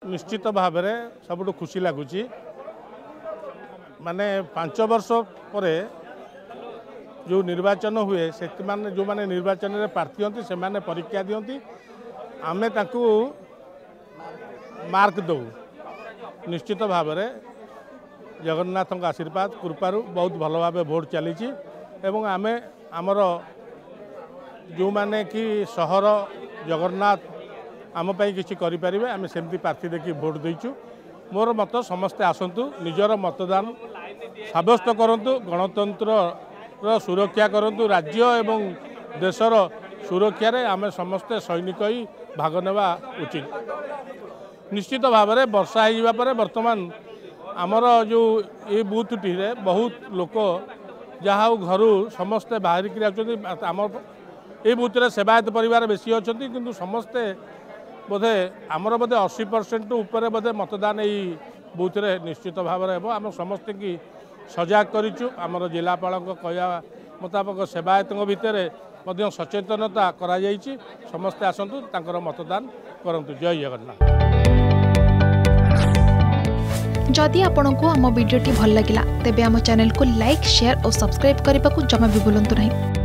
निश्चित भाव में सबुठ खुशी लगुच माने 5 वर्ष पर जो निर्वाचन हुए से जो माने निर्वाचन में प्रार्थी होती से माने परीक्षा दिखती आमे ताकू मार्क दो निश्चित भाव में जगन्नाथ आशीर्वाद कृपारू बहुत भल भाव भोट चली एवं आमे आमर जो माने कि सहर जगन्नाथ आम किसी करें आम सेमती प्रार्थी देखिए भोट देचु मोर मत समस्ते आसतु निजर मतदान सब्यस्त करूँ गणतंत्र सुरक्षा करूँ राज्य एवं देशर सुरक्षा रे आम समस्ते सैनिक ही भाग नेवा उचित निश्चित भाव में वर्षा हो बर्तमान आमर जो ये बूथटी बहुत लोक जहाँ घर समस्ते बाहरिक आम ये बूथ रे सेवायत परिवार बेसी अच्छा किंतु समस्ते बोधे आमर बोधे 80% ऊपर बोधे मतदान यही बूथ रे निश्चित भाव में आम समस्ते की सजाग करूँ आमर जिलापाल कहया मुताबक सेवायत भितर सचेतनता करा जाइछि समस्ते आसतु तांकर मतदान करंतु। जय जगन्नाथ। जदि आपंक आम भिडी भल लगा तेब आम चैनल को लाइक शेयर और सब्सक्राइब करने को जमा भी भूलु नहीं।